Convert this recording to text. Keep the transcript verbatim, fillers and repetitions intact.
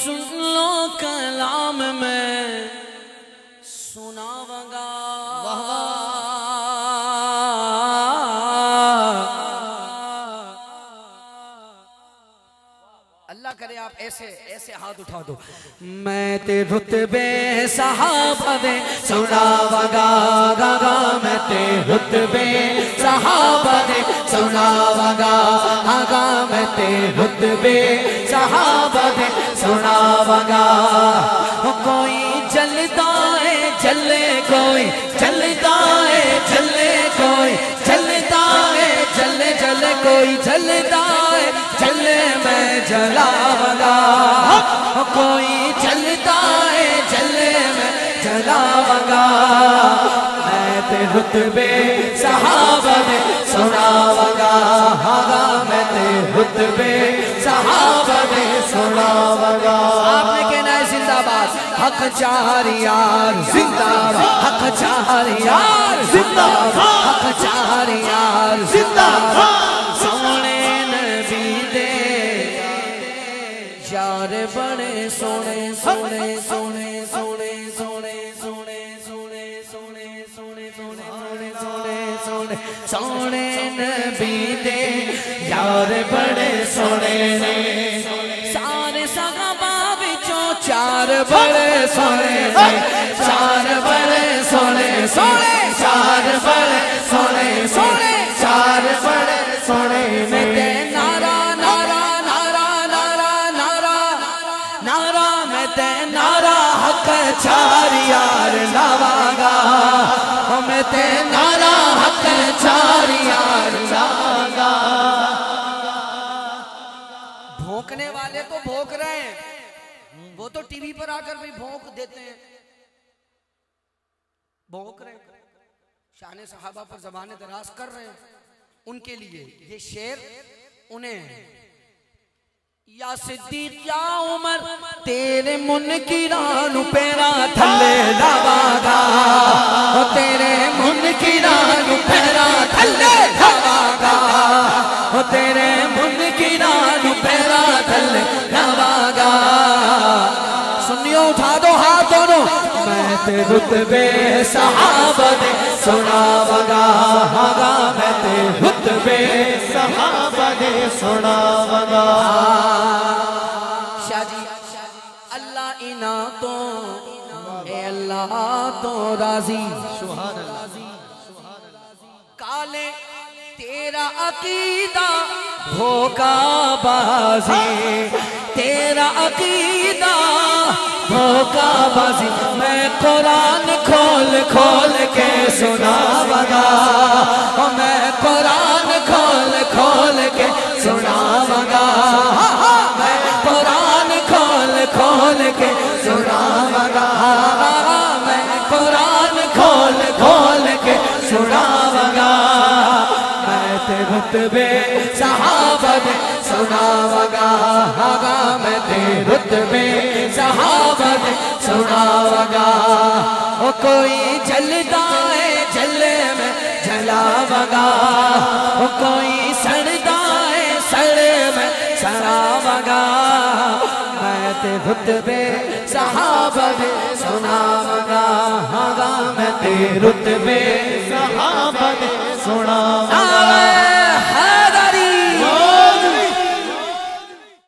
سن لو کلام میں سناواں گا اللہ کرے آپ ایسے ایسے ہاتھ اٹھا دو میں تے رتبے صحابہ دے سناواں گا گا گا میں تے رتبے صحابہ دے سناواں گا گا میں تے رتبے صحابہ دے سناواں گا کوئی جلدا ہے جلے کوئی جلدا ہے جلے کوئی جلدا ہے جلے جلے کوئی جلدا ہے جلے میں جلاواں گا کوئی جلدا ہے جلے میں جلاواں گا میں تے رتبے صحابہ دے سناواں گا میں تے رتبے صحابہ دے سناواں گا آپ نے کہنا ہے زندہ باد حق چار یار زندہ باد حق چار یار زندہ باد حق چار یار زندہ باد سونے نبی دے یار بڑے سونے سونے سونے سونے سونے سونے سونے سونے سونے سونے سونے سونے سونے نبی دے یار بڑے سونے سارے صحابہ وچوں چار بڑے سونے چار بڑے سونے سونے چار بڑے سونے سونے چار بڑے سونے میں تے نعرہ نعرہ نعرہ نعرہ نعرہ نعرہ میں تے نعرہ حق چار یار لاواں گا میں تے نعرہ حق چار یار لاواں گا بھونکنے والے تو بھونک رہے ہیں وہ تو ٹی وی پر آ کر بھی بھونک دیتے ہیں بھونک رہے ہیں شان صحابہ پر زبان دراز کر رہے ہیں ان کے لیے یہ شعر انہیں یا صدیق یا عمر تیرے منکران پیرا تھلے لاواں گا تیرے منکران پیرا تھلے لاواں گا تیرے منکران پیرا تھلے لاواں گا سنیو اٹھا دو ہاتھ دونوں میں تے رتبے صحابہ دے سناواں گا میں تے رتبے صحابہ دے سناواں گا شاہ جی اللہ انعاموں اے اللہ تو راضی سبحان اللہ کالے تیرا عقیدہ دھوکہ بازی تیرا عقیدہ دھوکہ بازی میں قرآن کھول کھول کے سناواں گا میں قرآن کھول کھول کے سناواں گا میں قرآن کھول کھول کے سناواں گا میں قرآن کھول کھول کے سناواں گا میں تے رتبے صحابہ دے سناواں گا میں تے رتبے صحابہ دے سناواں گا او کوئی جلدا ہے جلے میں جلاواں گا او کوئی سڑدا ہے سڑے میں سڑاواں گا میں تے رتبے صحابہ دے سناواں گا میں تے رتبے صحابہ دے سناواں